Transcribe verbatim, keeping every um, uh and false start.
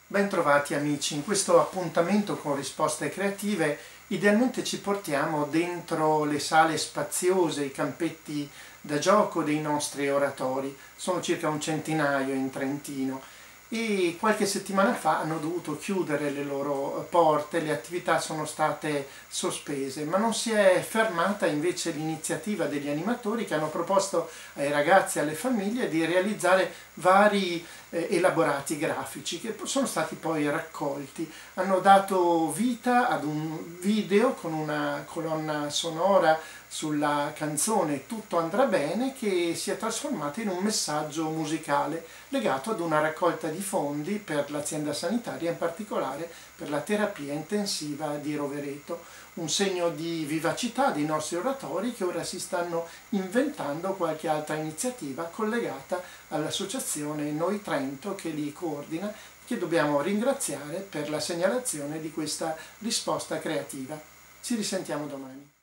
Bentrovati amici, in questo appuntamento con risposte creative idealmente ci portiamo dentro le sale spaziose, i campetti da gioco dei nostri oratori. Sono circa un centinaio in Trentino e qualche settimana fa hanno dovuto chiudere le loro porte, le attività sono state sospese, ma non si è fermata invece l'iniziativa degli animatori che hanno proposto ai ragazzi e alle famiglie di realizzare vari eh, elaborati grafici che sono stati poi raccolti. Hanno dato vita ad un video con una colonna sonora sulla canzone Tutto andrà bene, che si è trasformata in un messaggio musicale legato ad una raccolta di fondi per l'azienda sanitaria, in particolare per la terapia intensiva di Rovereto, un segno di vivacità dei nostri oratori che ora si stanno inventando qualche altra iniziativa collegata all'associazione Noi Trento che li coordina, che dobbiamo ringraziare per la segnalazione di questa risposta creativa. Ci risentiamo domani.